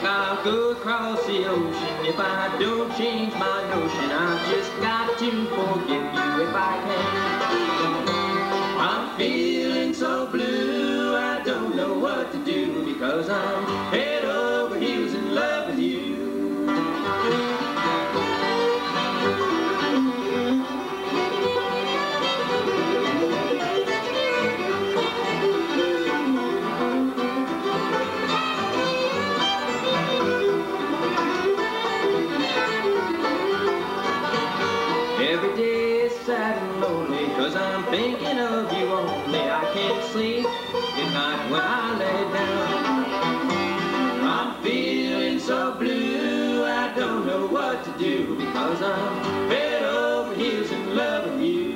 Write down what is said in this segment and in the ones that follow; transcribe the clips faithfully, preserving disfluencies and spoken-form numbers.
think I'll go across the ocean if I don't change my notion. I've just got to forgive you if I can. I'm feeling so blue, I don't know what to do, because I'm head over heels in love with you. Every day is sad and lonely, 'cause I'm thinking of you only. I can't sleep at night when I lay down. I'm feeling so blue, I don't know what to do, because I'm head over heels in love with you.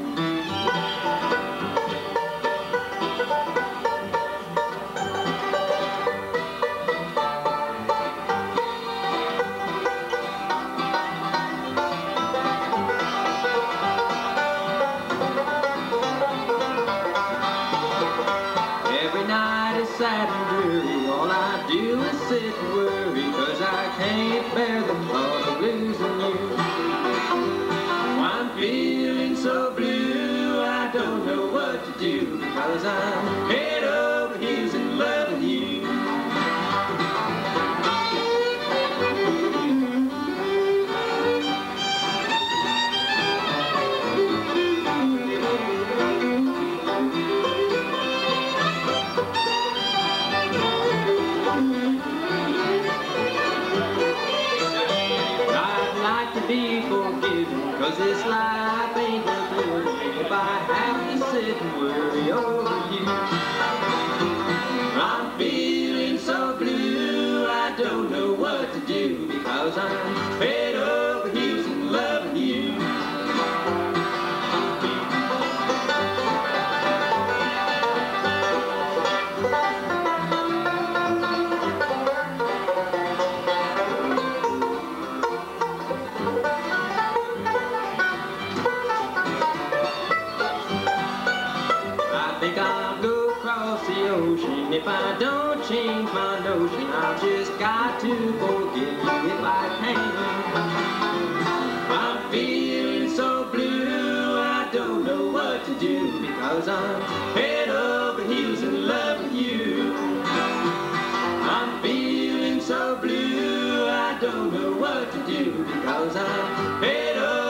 Sad and dreary, all I do is sit and worry, 'cause I can't bear the thought of losing you. I'm feeling so blue, I don't know what to do, because I'm head over heels in love with you. Be forgiven, 'cause this life ain't worth living if I have to sit and worry over you. I'm feeling so blue, I don't know what to do, because I'm head over heels in love with you. If I don't change my notion, I've just got to forgive you if I can. I'm feeling so blue, I don't know what to do, because I'm head over heels in love with you. I'm feeling so blue, I don't know what to do, because I'm head over